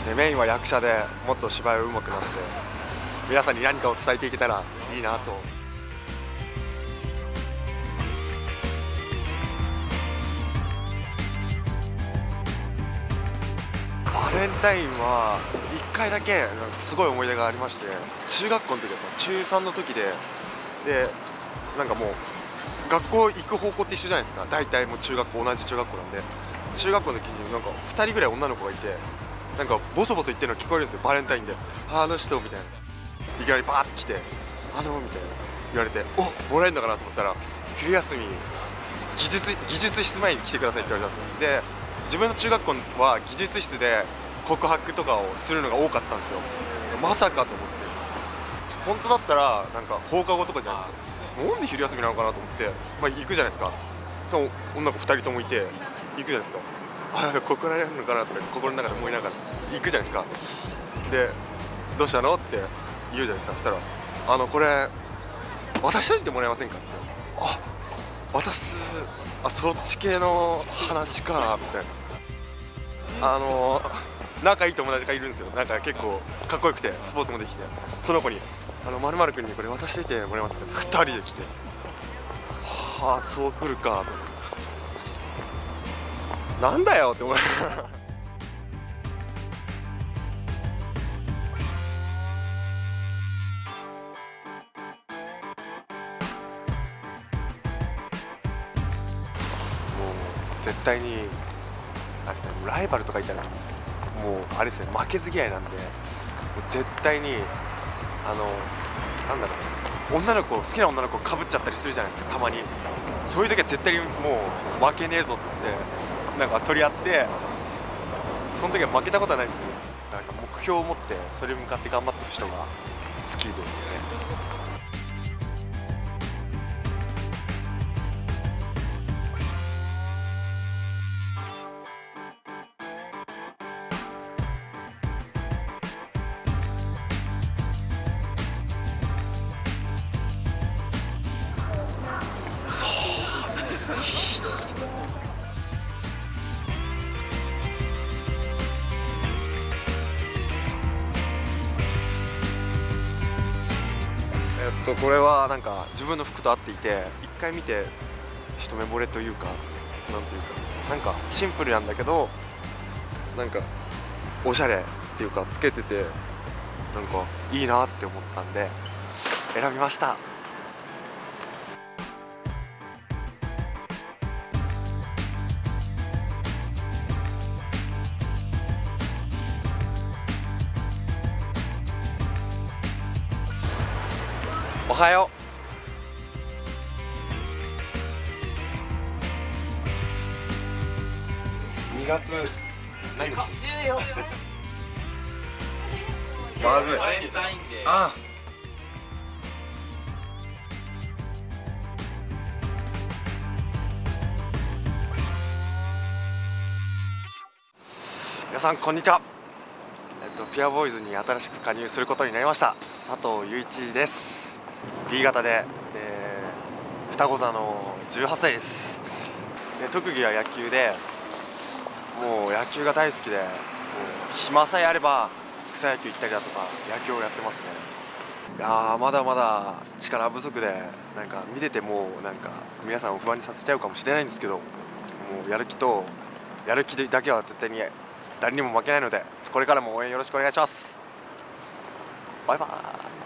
ね、メインは役者でもっと芝居を上手くなって皆さんに何かを伝えていけたらいいなと。バレンタインは1回だけなんかすごい思い出がありまして、中学校の時だった中3の時でなんかもう学校行く方向って一緒じゃないですか。大体もう中学校同じ中学校なんで、中学校の時になんか2人ぐらい女の子がいて、なんかボソボソ言ってるの聞こえるんですよ。バレンタインであの人みたいな、いきなりバーって来てみたいな言われて、おもらえるのかなと思ったら、昼休み技術室前に来てくださいって言われたんで、自分の中学校は技術室で告白とかをするのが多かったんですよ。まさかと思って、本当だったらなんか放課後とかじゃないですか。なんで昼休みなのかなと思って、まあ、行くじゃないですか。その女の子2人ともいて行くじゃないですか。ここら辺なのかなとか心の中で思いながら行くじゃないですか。でどうしたのって言うじゃないですか。そしたらこれ渡しといてもらえませんかって。渡す、そっち系の話かみたいな。仲いい友達がいるんですよ。なんか結構かっこよくてスポーツもできて、その子に〇〇君にこれ渡しといてもらえますかって2人で来て、そう来るかと思って、なんだよって思いながらもう絶対にあれですね、ライバルとかいたらもうあれですね、負けず嫌いなんで、もう絶対になんだろう、好きな女の子かぶっちゃったりするじゃないですか、たまに。そういう時は絶対にもう負けねえぞっつってなんか取り合って、その時は負けたことはないですね。なんか目標を持ってそれに向かって頑張ってる人が好きですね。これはなんか自分の服と合っていて、一回見て一目惚れというか、なんというか、なんかシンプルなんだけどなんかおしゃれっていうかつけててなんかいいなって思ったんで選びました。おはよう。2月何まずい。皆さんこんにちは。ピュアボーイズに新しく加入することになりました佐藤雄一です。 B 型で、双子座の18歳です。特技は野球で、もう野球が大好きで、もう暇さえあれば草野球行ったりだとか野球をやってますね。いやー、まだまだ力不足で、なんか見ててもなんか皆さんを不安にさせちゃうかもしれないんですけど、もうやる気だけは絶対に誰にも負けないので、これからも応援よろしくお願いします。バイバーイ。